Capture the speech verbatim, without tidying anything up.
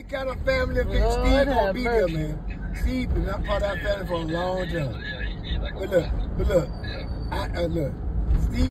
kind of family that Lord Steve gonna have be mercy. there, man. Steve been not part of that family for a long time. But look, but look, I, I look, Steve.